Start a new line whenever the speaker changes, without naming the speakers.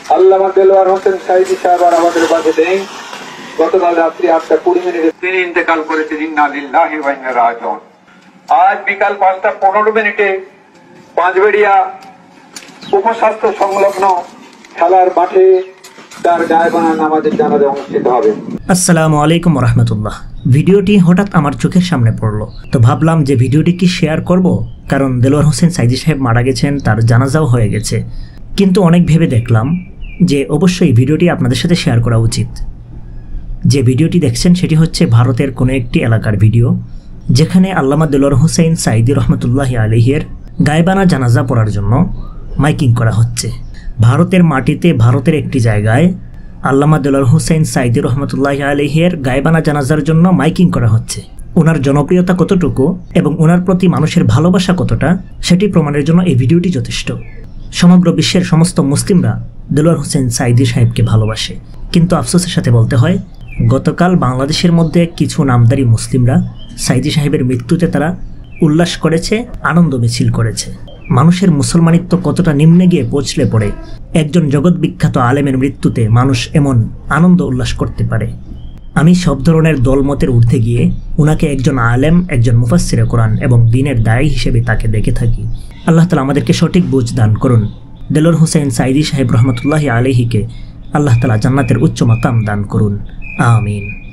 আল্লামা দেলোয়ার হোসেন সাইদি সাহেব আর আমাদের মাঝে নেই। গতকাল রাত্রি 8:20 তিনি ইন্তেকাল করেছেন। ইন্না লিল্লাহি ওয়া ইন্না ইলাইহি রাজিউন। আজ বিকাল 5:15 পাঁচবেড়িয়া উপস্বাস্থ্য সংলগ্ন খেলার মাঠে তার গায়েবানা নামাজের জানাজা অনুষ্ঠিত হবে।
আসসালামু আলাইকুম ওয়া রাহমাতুল্লাহ। ভিডিওটি হঠাৎ আমার চোখের সামনে পড়লো, তো ভাবলাম যে ভিডিওটি কি শেয়ার করব, কারণ দেলোয়ার হোসেন সাইদি সাহেব মারা গেছেন, তার জানাজাও হয়ে গেছে। কিন্তু অনেক ভেবে দেখলাম যে অবশ্যই ভিডিওটি আপনাদের সাথে শেয়ার করা উচিত। যে ভিডিওটি দেখছেন সেটি হচ্ছে ভারতের কোনো একটি এলাকার ভিডিও, যেখানে আল্লামা দেলোয়ার হোসেন সাইদি রহমতুল্লাহি আলাইহির গায়েবানা জানাজা পড়ার জন্য মাইকিং করা হচ্ছে। ভারতের মাটিতে ভারতের একটি জায়গায় আল্লামা দেলোয়ার হোসেন সাইদি রহমতুল্লাহি আলাইহির গায়েবানা জানাজার জন্য মাইকিং করা হচ্ছে। ওনার জনপ্রিয়তা কতটুকু এবং ওনার প্রতি মানুষের ভালোবাসা কতটা, সেটি প্রমাণের জন্য এই ভিডিওটি যথেষ্ট। সমগ্র বিশ্বের সমস্ত মুসলিমরা দেলোয়ার হোসেন সাইদি সাহেবকে ভালোবাসে, কিন্তু আফসোসের সাথে বলতে হয় গতকাল বাংলাদেশের মধ্যে কিছু নামদারি মুসলিমরা সাইদি সাহেবের মৃত্যুতে তারা উল্লাস করেছে, আনন্দ মিছিল করেছে। মানুষের মুসলমানিত্ব কতটা নিম্নে গিয়ে পৌঁছলে পড়ে একজন জগৎ বিখ্যাত আলেমের মৃত্যুতে মানুষ এমন আনন্দ উল্লাস করতে পারে। আমি সব ধরনের দলমতের ঊর্ধ্বে গিয়ে উনাকে একজন আলেম, একজন মুফাসসিরে কোরআন এবং দ্বীনের দায়ী হিসেবে তাকে দেখে থাকি। আল্লাহ তাআলা আমাদেরকে সঠিক বুঝ দান করুন। দেলোয়ার হোসেন সাইদি সাহেব রহমতুল্লাহি আলাইহিকে আল্লাহ তাআলা জান্নাতের উচ্চ মাকাম দান করুন। আমিন।